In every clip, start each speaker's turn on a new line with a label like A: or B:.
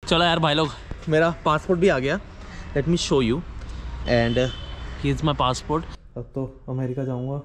A: चलो यार भाई लोग, मेरा पासपोर्ट भी आ गया। Let me show you and he is my passport. अब तो अमेरिका जाऊँगा।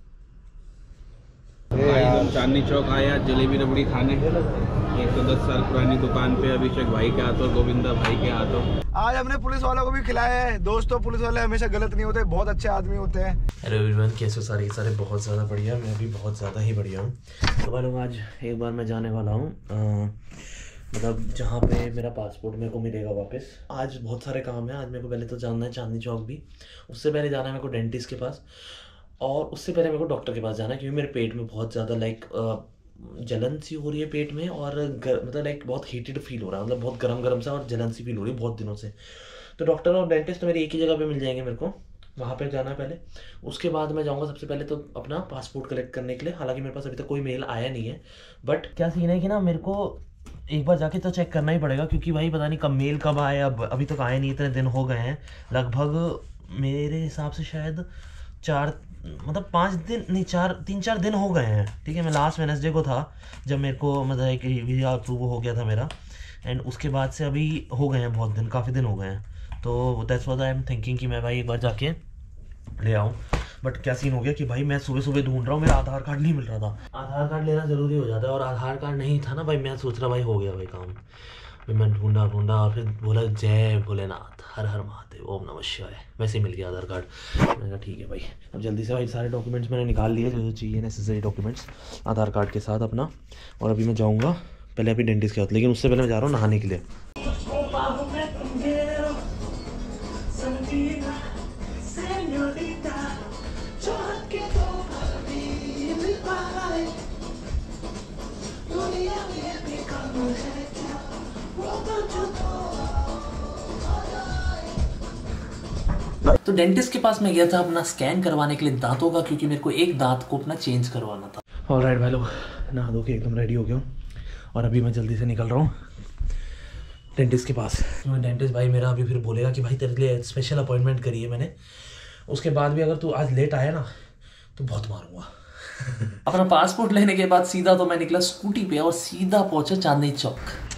B: भाई चांदनी चौक आया जलेबी रबड़ी खाने। 110 साल पुरानी दुकान पे अभिषेक भाई के हाथों, गोविंदा भाई के हाथों।
C: आज हमने पुलिस वालों को भी खिलाया है। दोस्तों, पुलिस वाले हमेशा गलत नहीं होते, बहुत अच्छे आदमी होते हैं।
A: हेलो एवरीवन, कैसे हो सारे बहुत ज़्यादा बढ़िया। मैं भी बहुत ज़्यादा ही बढ़िया हूँ। तो भाई लोग, आज एक बार मैं जाने वाला हूँ मतलब जहाँ पे मेरा पासपोर्ट मेरे को मिलेगा वापस। आज बहुत सारे काम है। आज मेरे को पहले तो जाना है चांदनी चौक भी, उससे पहले जाना है मेरे को डेंटिस्ट के पास, और उससे पहले मेरे को डॉक्टर के पास जाना है क्योंकि मेरे पेट में बहुत ज़्यादा जलन सी हो रही है पेट में, और मतलब बहुत हीटेड फील हो रहा है, मतलब बहुत गर्म सा और जलन सी फील हो रही है बहुत दिनों से। तो डॉक्टर और डेंटिस्ट तो मेरे एक ही जगह पे मिल जाएंगे। मेरे को वहाँ पे जाना है पहले, उसके बाद मैं जाऊँगा सबसे पहले तो अपना पासपोर्ट कलेक्ट करने के लिए। हालांकि मेरे पास अभी तक कोई मेल आया नहीं है, बट क्या सीन है कि ना मेरे को एक बार जाके तो चेक करना ही पड़ेगा, क्योंकि भाई पता नहीं कब मेल कब आए। अब अभी तक आए नहीं, इतने दिन हो गए हैं लगभग। मेरे हिसाब से शायद 3-4 दिन हो गए हैं। ठीक है, मैं लास्ट वेडनेसडे को था जब मेरे को मतलब एक वीज़ा अप्रूव हो गया था मेरा, एंड उसके बाद से अभी हो गए हैं बहुत दिन, काफ़ी दिन हो गए हैं। तो that's what I am thinking कि मैं भाई एक बार जाके ले आऊँ। बट क्या सीन हो गया कि भाई मैं सुबह ढूंढ रहा हूँ, मेरा आधार कार्ड नहीं मिल रहा था। आधार कार्ड लेना ज़रूरी हो जाता है, और आधार कार्ड नहीं था ना भाई। मैं सोच रहा भाई हो गया भाई काम। फिर मैं ढूंढा और फिर बोला जय भोलेनाथ, हर हर महादेव, ओम नमः शिवाय। वैसे ही मिल गया आधार कार्ड। मैंने कहा ठीक है भाई, अब जल्दी से भाई सारे डॉक्यूमेंट्स मैंने निकाल लिए जो चाहिए, नेसेसरी डॉक्यूमेंट्स आधार कार्ड के साथ अपना। और अभी मैं जाऊँगा पहले अभी डेंटिस्ट के साथ, लेकिन उससे पहले मैं जा रहा हूँ नहाने के लिए। तो डेंटिस्ट के पास मैं गया था अपना स्कैन करवाने के लिए दांतों का, क्योंकि मेरे को एक दांत को अपना चेंज करवाना था। ऑलराइट भाई लोग, नहा धो के एकदम रेडी हो गया हूँ, और अभी मैं जल्दी से निकल रहा हूँ डेंटिस्ट के पास। डेंटिस्ट भाई मेरा अभी फिर बोलेगा कि भाई तेरे लिए स्पेशल अपॉइंटमेंट करी है मैंने, उसके बाद भी अगर तू आज लेट आया ना तो बहुत मारूंगा। अपना पासपोर्ट लेने के बाद सीधा तो मैं निकला स्कूटी पे और सीधा पहुंचा चांदनी चौक।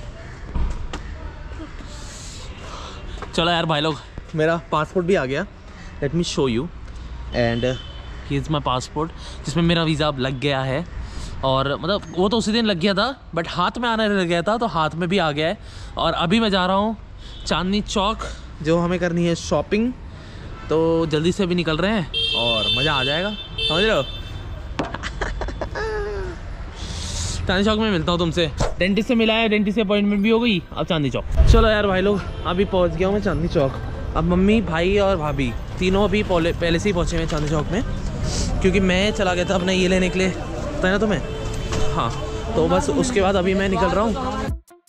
A: चलो यार भाई लोग, मेरा पासपोर्ट भी आ गया। Let me show you and he is my passport, जिसमें मेरा वीज़ा अब लग गया है। और मतलब वो तो उसी दिन लग गया था, बट हाथ में आने लग गया था, तो हाथ में भी आ गया है। और अभी मैं जा रहा हूँ चांदनी चौक, जो हमें करनी है शॉपिंग। तो जल्दी से अभी निकल रहे हैं और मज़ा आ जाएगा, समझ रहे हो। चांदनी चौक में मिलता हूँ तुमसे। डेंटिस्ट से मिला है, डेंटिस्ट से अपॉइंटमेंट भी हो गई, अब चांदनी चौक। चलो यार भाई लोग, अभी पहुँच गया हूँ मैं चांदनी चौक। अब मम्मी, भाई और भाभी तीनों अभी पहले से ही पहुँचे हुए चांदनी चौक में, क्योंकि मैं चला गया था अपना ये लेने के लिए, पता है ना तुम्हें। हाँ, तो बस उसके बाद अभी मैं निकल रहा हूँ।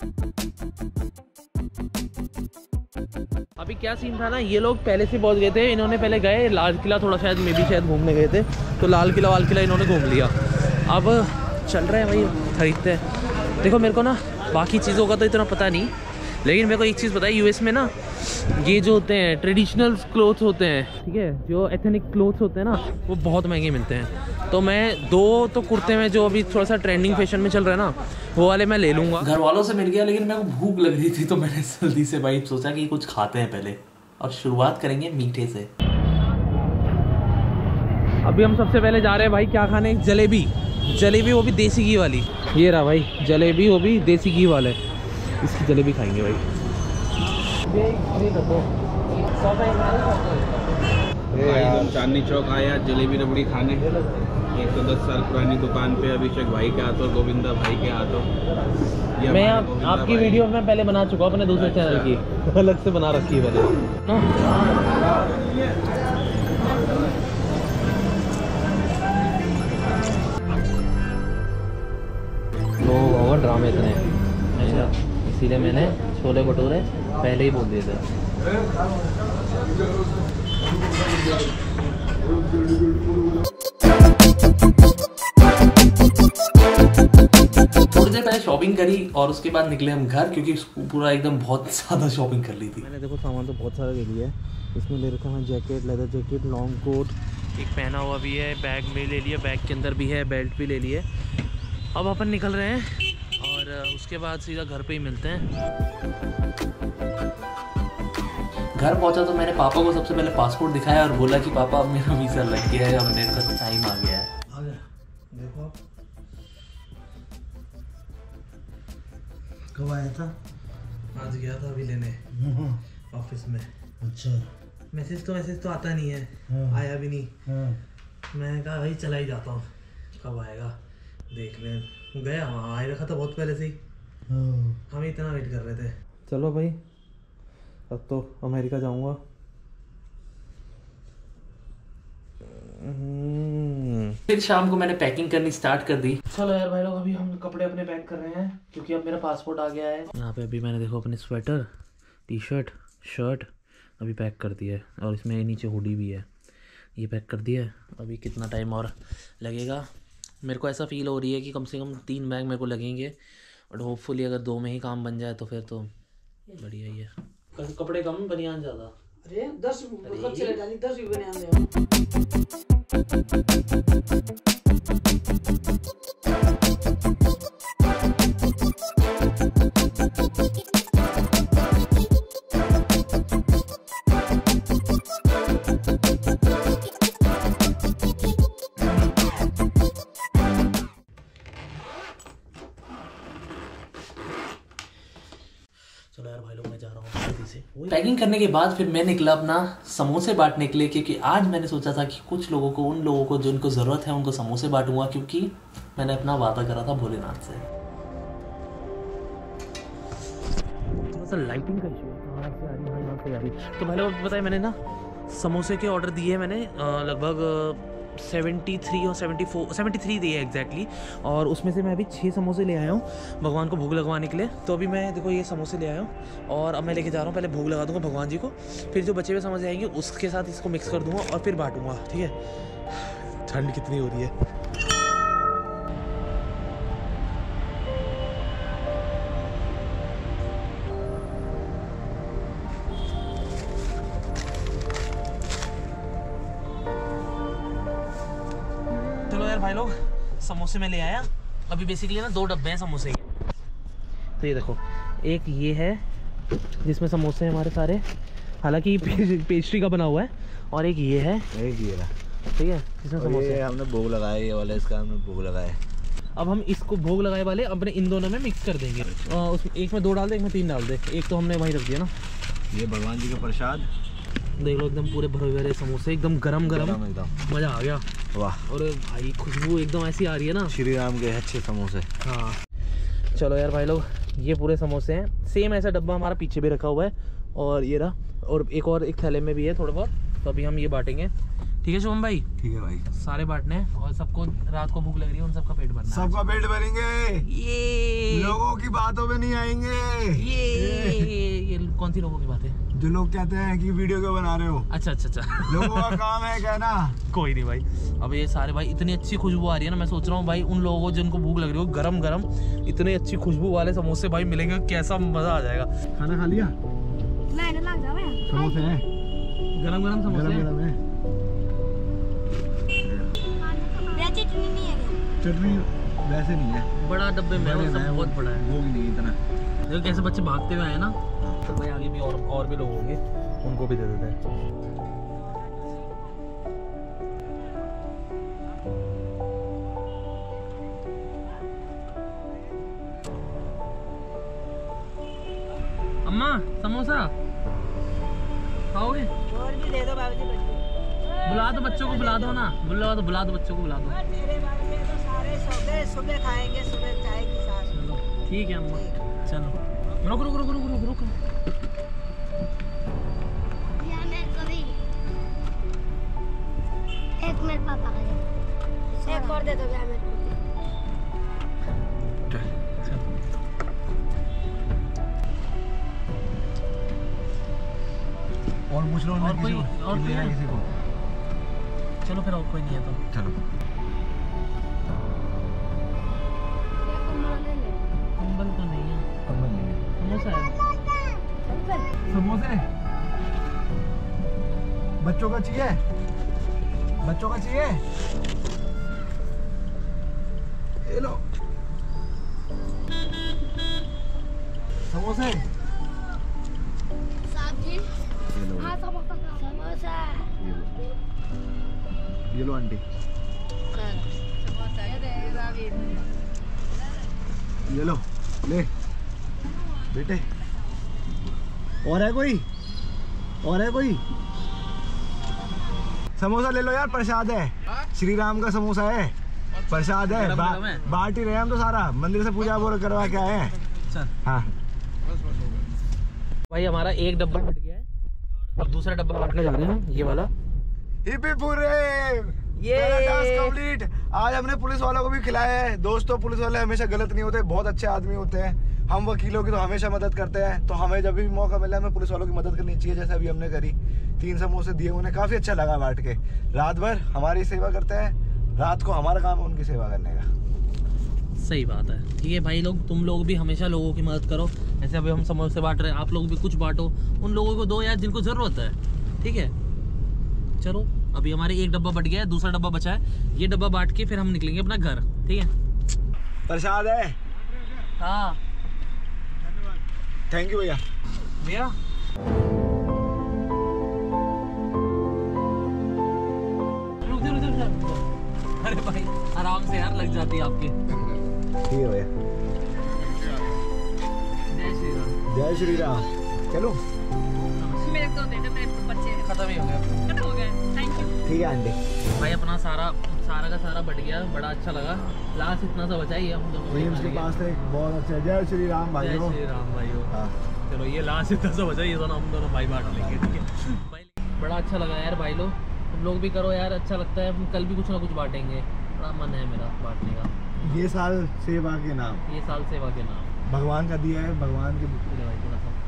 A: अभी क्या सीन था ना, ये लोग पहले से पहुँच गए थे। इन्होंने पहले गए लाल किला, थोड़ा शायद घूमने गए थे, तो लाल किला वाल किला इन्होंने घूम लिया। अब चल रहे हैं भाई, खरीदते हैं। देखो मेरे को ना बाकी चीज़ों का तो इतना पता नहीं, लेकिन मेरे को एक चीज़ पता है, यूएस में ना ये जो होते हैं ट्रेडिशनल क्लोथ्स होते हैं, ठीक है, जो एथनिक क्लोथ्स होते हैं ना, वो बहुत महंगे मिलते हैं। तो मैं 2 तो कुर्ते में जो अभी थोड़ा सा ट्रेंडिंग फैशन में चल रहा है ना, वो वाले मैं ले लूँगा। घर वालों से मिल गया, लेकिन मेरे को भूख लग रही थी, तो मैंने जल्दी से भाई सोचा कि कुछ खाते हैं पहले, और शुरुआत करेंगे मीठे से। अभी हम सबसे पहले जा रहे हैं भाई क्या खाने, जलेबी, वो भी देसी घी वाली। ये रहा भाई जलेबी, वो भी देसी घी वाले, इसकी जलेबी खाएंगे भाई।
B: भाई चांदनी चौक आया जलेबी रबड़ी खाने। 110 साल पुरानी दुकान पे अभिषेक भाई के हाथों, गोविंदा भाई के हाथों। मैं आपकी वीडियो में पहले बना चुका हूँ अपने दूसरे चैनल की, अलग से बना रखी है पहले ना। ड्रामे इतने, इसीलिए मैंने छोले भटूरे पहले ही बोल दिए थे। थोड़ी देर पहले शॉपिंग करी और उसके बाद निकले हम घर, क्योंकि पूरा एकदम बहुत ज़्यादा शॉपिंग कर ली थी मैंने। देखो सामान तो बहुत सारा ले लिया है। इसमें ले रखा है jacket, leather jacket, long coat, एक पहना हुआ भी है, बैग में ले लिया, बैग के अंदर भी है, बेल्ट भी ले लिए। अब अपन निकल रहे हैं और उसके बाद सीधा घर पे ही मिलते हैं।
A: घर पहुंचा तो मैंने पापा को सबसे पहले पासपोर्ट दिखाया और बोला कि पापा अब मेरा वीज़ा लग गया है, अब मेरे का टाइम आ गया है।
C: आ गया, देखो आप कब आया था?
A: आज गया था अभी लेने ऑफिस में।
C: अच्छा,
A: मैसेज तो आता नहीं है, आया भी नहीं। मैं कहा भाई चला ही जाता हूँ, कब आएगा देख लें। गया वहाँ, आए रखा था बहुत पहले से ही, हम इतना वेट कर रहे थे। चलो भाई अब तो अमेरिका जाऊँगा। फिर शाम को मैंने पैकिंग करनी स्टार्ट कर दी। चलो यार भाई लोग, अभी हम कपड़े अपने पैक कर रहे हैं क्योंकि अब मेरा पासपोर्ट आ गया है। यहाँ पे अभी मैंने देखो अपने स्वेटर, टी शर्ट, शर्ट अभी पैक कर दिया है और इसमें नीचे हुडी भी है, ये पैक कर दिया है। अभी कितना टाइम और लगेगा, मेरे को ऐसा फील हो रही है कि कम से कम 3 बैग मेरे को लगेंगे, और होपफुली अगर 2 में ही काम बन जाए तो फिर तो बढ़िया ही है। कपड़े कम, बनियान ज़्यादा।
D: अरे 10 कब चले डाली, 10 भी बनियान दे।
A: चलो यार भाई लोग, मैं जा रहा हूँ जल्दी से। पैकिंग करने के बाद फिर मैं निकला अपना समोसे बांटने के लिए, क्योंकि आज मैंने सोचा था कि कुछ लोगों को, उन लोगों को जिनको ज़रूरत है उनको समोसे बांटूंगा, क्योंकि मैंने अपना वादा करा था भोलेनाथ से। थोड़ा सा लाइटिंग का इशू है, कहाँ से आ रही है, यहाँ से आ रही। तो भाई लोग पता है मैंने ना समोसे के ऑर्डर दिए, मैंने लगभग 73 और 73 दिए एग्जैक्टली, और उसमें से मैं अभी 6 समोसे ले आया हूँ भगवान को भोग लगवाने के लिए। तो अभी मैं देखो ये समोसे ले आया हूँ और अब मैं लेके जा रहा हूँ, पहले भोग लगा दूँगा भगवान जी को, फिर जो बचे हुए समोसे आएंगे उसके साथ इसको मिक्स कर दूँगा और फिर बांटूँगा। ठीक है, ठंड कितनी हो रही है। भाई लोग समोसे में ले आया, अभी बेसिकली ना 2 डब्बे हैं समोसे के। तो ये देखो, एक ये है जिसमें समोसे हैं हमारे सारे, हालांकि पेस्ट्री का बना हुआ है, और एक ये है,
C: एक ये रहा,
A: ठीक है, जिसमें समोसे
C: हमने भोग लगाए, ये वाला इसका हमने भोग लगाए।
A: अब हम इसको भोग लगाए वाले अपने इन दोनों में मिक्स कर देंगे। उसमें एक में 2 डाल दे, एक में 3 डाल दे, एक तो हमने वहीं रख दिया ना।
C: ये भगवान जी का प्रसाद
A: देख लो, एकदम पूरे भरे भरे समोसे, एकदम गरम गरम,
C: एकदम
A: मज़ा आ गया।
C: वाह,
A: और भाई खुशबू एकदम ऐसी आ रही है ना,
C: श्री राम के अच्छे समोसे।
A: हाँ चलो यार भाई लोग, ये पूरे समोसे हैं, सेम ऐसा डब्बा हमारा पीछे भी रखा हुआ है, और ये रहा, और एक थैले में भी है थोड़ा बहुत। तो अभी हम ये बांटेंगे, ठीक है शुभम भाई? ठीक है भाई, सारे बांटने हैं, और सबको रात को भूख लग रही है, उन सबका पेट भरना है।
C: सबका पेट भरेंगे,
A: ये
C: लोगों की बातों में नहीं आएंगे।
A: ये कौन सी लोगों की बात है?
C: जो लोग कहते हैं कि वीडियो क्यों बना रहे हो।
A: अच्छा अच्छा अच्छा
C: लोगों का काम है कहना।
A: कोई नहीं भाई, अब ये सारे भाई इतनी अच्छी खुशबू आ रही है ना, मैं सोच रहा हूँ भाई उन लोगों को जिनको भूख लग रही हो, गरम गरम इतनी अच्छी खुशबू वाले समोसे भाई मिलेंगे, कैसा मजा आ जाएगा।
C: खाना खा लिया? समोसे हैं,
A: गरम गरम समोसे हैं।
D: चटनी नहीं है,
C: चटनी वैसे नहीं है,
A: बड़ा डब्बे में है, सब बहुत बड़ा है,
C: वो भी नहीं इतना।
A: देखो कैसे बच्चे भागते हुए आए ना। तो भाई आगे भी और भी लोग होंगे, उनको भी दे देते हैं। अम्मा समोसा खाओगे?
D: और भी दे दो बाबूजी,
A: बुला दो बच्चों को, बुला दो ना, बुला दो बच्चों को, बुला दो।
D: तेरे बारे में तो सारे सुबह खाएंगे, सुबह चाय के साथ।
A: चलो ठीक है अम्मा, चलो रुक रुक रुक रुक रुक रुक।
D: एक मिनट पापा का दे, एक और दे दो मेरे को।
C: और पूछ लो,
A: और कोई और
C: किसी को।
A: चलो फिर और कोई नहीं है तो
C: चलो,
A: कंबल तो नहीं है,
C: कंबल नहीं है,
A: समोसा है।
C: समोसे बच्चों का चाहिए, बच्चों का चाहिए, ये लो समोसे।
D: साहब जी,
C: ये लो ये लो आंटी, ये लो ले बेटे। और है कोई? और है कोई? समोसा ले लो यार, प्रसाद है, श्री राम का समोसा है, प्रसाद है। बांट ही रहे हम तो सारा, मंदिर से पूजा वो करवा के आए हैं। हाँ
A: भाई हमारा एक डब्बा फट गया है, अब दूसरा डब्बा बांटने जा रहे हैं, ये वाला।
C: हिप्पी पूरे ये कंप्लीट। आज हमने पुलिस वालों को भी खिलाया है। दोस्तों पुलिस वाले हमेशा गलत नहीं होते, बहुत अच्छे आदमी होते हैं। हम वकीलों की तो हमेशा मदद करते हैं, तो हमें जब भी मौका मिला हमें पुलिस वालों की मदद करनी चाहिए, जैसे अभी हमने करी। 3 समोसे दिए, उन्हें काफ़ी अच्छा लगा बांट के। रात भर हमारी सेवा करते हैं, रात को हमारा काम है उनकी सेवा करने का।
A: सही बात है। ठीक है भाई लोग, तुम लोग भी हमेशा लोगों की मदद करो। जैसे अभी हम समोसे बांट रहे हैं, आप लोग भी कुछ बांटो, उन लोगों को दो यार जिनको ज़रूरत है। ठीक है चलो, अभी हमारे एक डब्बा बट गया है, दूसरा डब्बा बचा है, ये डब्बा बांट के फिर हम निकलेंगे अपना घर। ठीक है,
C: प्रसाद है।
A: हाँ
C: थैंक यू भैया।
A: भैया रुक जा। अरे भाई आराम से यार, लग जाती है आपके।
C: ठीक है भैया।
A: जय श्री राम।
C: जय श्री राम। चलो
D: मेरे को दे दे, मेरे को बच्चे
A: खत्म ही हो गया।
D: खत्म हो गए। Thank you.
C: ठीक है आंटी।
A: भाई अपना सारा का सारा बट गया, बड़ा अच्छा लगा। लास्ट इतना सा बचा ही है, हम दोनों
C: एम्स के पास से बहुत अच्छा। जय श्री राम भाइयों।
A: जय श्री राम भाइयों।
C: हाँ।
A: चलो ये लास्ट इतना सा बचा, ये दोनों हम दोनों भाई बांट लेंगे। ठीक है भाई, बड़ा अच्छा लगा यार भाई लोग, तुम लोग भी करो यार, अच्छा लगता है। हम कल भी कुछ ना कुछ बांटेंगे, बड़ा मन है मेरा बांटने का।
C: ये साल सेवा के नाम,
A: ये साल सेवा के नाम
C: भगवान का दिया है, भगवान के।
A: भाई थोड़ा सा।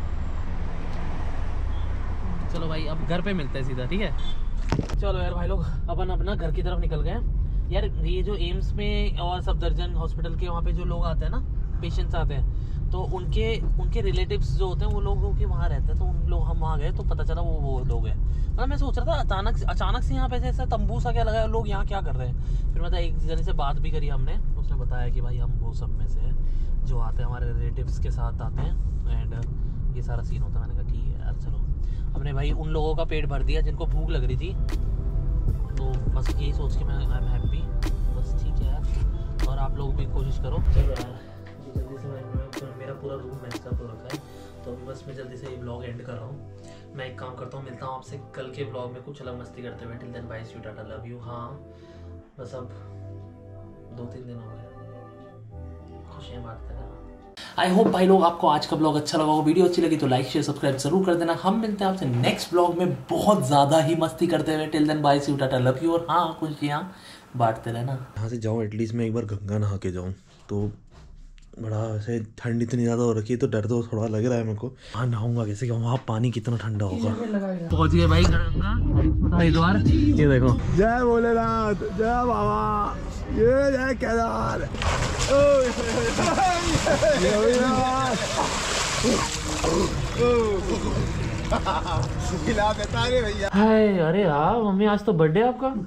A: चलो भाई अब घर पे मिलते हैं सीधा। ठीक है चलो यार भाई लोग, अपन अपना घर की तरफ निकल गए यार। ये जो एम्स में और सफदरजंग हॉस्पिटल के वहाँ पे जो लोग आते हैं ना, पेशेंट्स आते हैं, तो उनके रिलेटिव्स जो होते हैं वो लोगों के वहाँ रहते हैं। तो उन लोग, हम वहाँ गए तो पता चला वो लोग हैं। मतलब मैं सोच रहा था अचानक से यहाँ पे ऐसा तंबू सा क्या लगा है, लोग यहाँ क्या कर रहे हैं। फिर मतलब एक जने से बात भी करी हमने, उसने बताया कि भाई हम वो सब में से हैं जो आते हैं, हमारे रिलेटिव्स के साथ आते हैं, एंड ये सारा सीन होता है। मैंने कहा ठीक है यार चलो। हमने भाई उन लोगों का पेट भर दिया जिनको भूख लग रही थी, तो बस यही सोच के मैं आई एम हैप्पी। बस ठीक है यार, और आप लोग भी कोशिश करो। चलो यार जल्दी से, मेरा पूरा रूम मैच अप हो रखा है, तो अभी बस मैं जल्दी से ये ब्लॉग एंड कर रहा हूँ। मैं एक काम करता हूँ, मिलता हूँ आपसे कल के ब्लॉग में कुछ अलग मस्ती करते हुए। Till then bye, see you, tata, love you. हाँ बस अब 2-3 दिन हो गए, खुशियाँ बांटते रहना। आई होप भाई लोग आपको आज का ब्लॉग अच्छा लगा होगा। वीडियो अच्छी लगी तो लाइक शेयर सब्सक्राइब जरूर कर देना। हम मिलते हैं आपसे नेक्स्ट ब्लॉग में बहुत ज़्यादा ही मस्ती करते हुए। Till then bye, see you, tata, love you. और हाँ खुशियाँ बांटते रहना। यहाँ से जाऊँ एटलीस्ट मैं एक बार गंगा नहा के जाऊँ, तो बड़ा वैसे ठंड इतनी ज़्यादा हो रखी है, तो डर तो थोड़ा लग रहा है मेरे को। हाँ नहाऊंगा कैसे, क्या वहाँ पानी कितना ठंडा होगा। पहुँच गए भाई गंगा हरिद्वार। ये देखो,
C: जय भोलेनाथ, जय बाबा, ये जय केदार।
A: हाय अरे यार मम्मी आज तो बर्थडे आपका।